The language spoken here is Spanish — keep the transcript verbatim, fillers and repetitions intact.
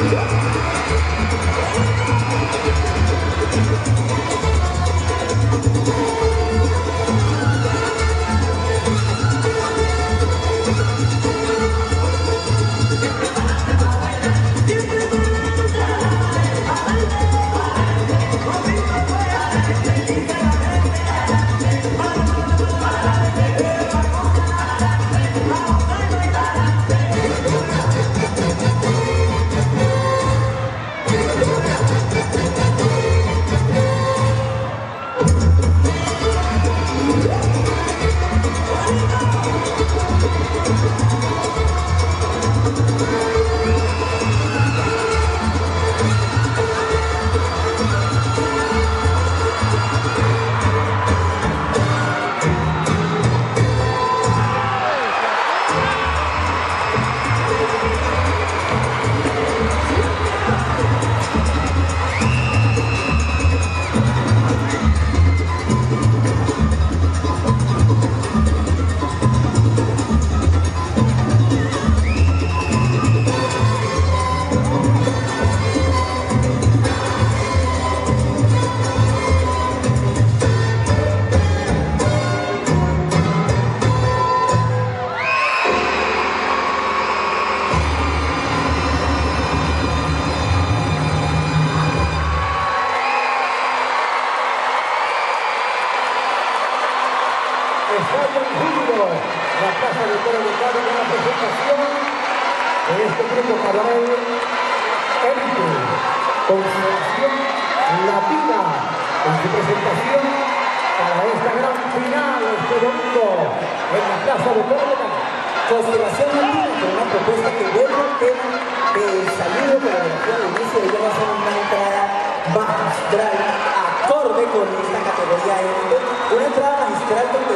Estadio en Júbilo, la Casa de Toro de Cali, con la presentación de este grupo cabaret élite, con selección latina, en su presentación para esta gran final este domingo en la Plaza de Toro de Cali. Conspiración Latina, con una propuesta que vuelve al tema del saludo coreografía de inicio de va a ser una entrada magistral, acorde con esta categoría élite, una entrada magistral donde